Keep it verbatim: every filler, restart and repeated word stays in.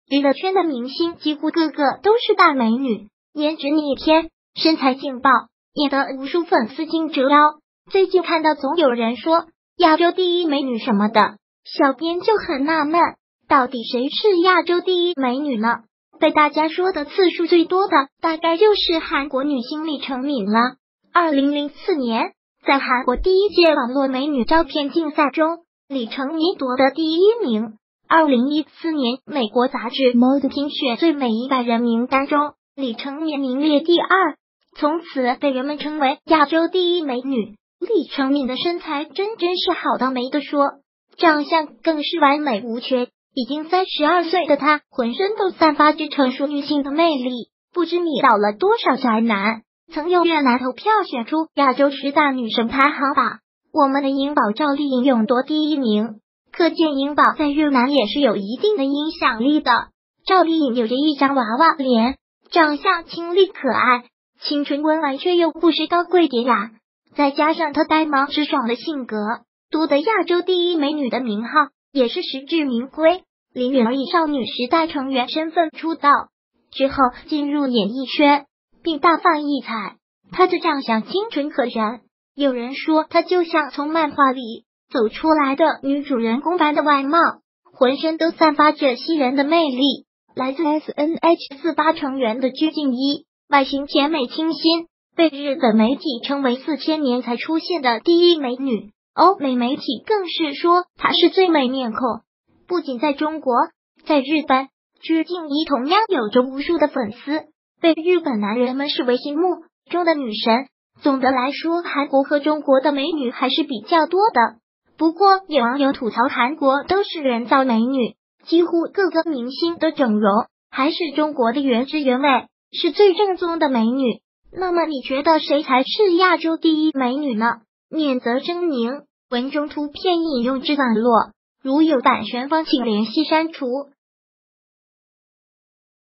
娱乐圈的明星几乎个个都是大美女，颜值逆天，身材劲爆，引得无数粉丝竞折腰。最近看到总有人说亚洲第一美女什么的，小编就很纳闷，到底谁是亚洲第一美女呢？被大家说的次数最多的大概就是韩国女星李成敏了。二零零四年，在韩国第一届网络美女照片竞赛中，李成敏夺得第一名。二零一四年，美国杂志 Mode 评选最美一百人名单中，李成敏名列第二，从此被人们称为亚洲第一美女。李成敏的身材真真是好到没得说，长相更是完美无缺。已经三十二岁的她，浑身都散发着成熟女性的魅力，不知迷倒了多少宅男。曾有越南投票选出亚洲十大女神排行榜，我们的颖宝赵丽颖勇夺第一名。可见颖宝在越南也是有一定的影响力的。赵丽颖有着一张娃娃脸，长相清丽可爱，清纯温婉却又不失高贵典雅，再加上她呆萌直爽的性格，夺得亚洲第一美女的名号也是实至名归。林允儿以少女时代成员身份出道之后进入演艺圈，并大放异彩。她的长相清纯可人，有人说她就像从漫画里走出来的女主人公般的外貌，浑身都散发着吸人的魅力。来自 S N H 四八成员的鞠婧祎，外形甜美清新，被日本媒体称为四千年才出现的第一美女。欧美媒体更是说她是最美面孔。不仅在中国，在日本，鞠婧祎同样有着无数的粉丝，被日本男人们视为心目中的女神。总的来说，韩国和中国的美女还是比较多的。不过有网友吐槽韩国都是人造美女，几乎各个明星的整容还是中国的原汁原味，是最正宗的美女。那么你觉得谁才是亚洲第一美女呢？免责声明，文中图片引用至网络，如有版权方请联系删除。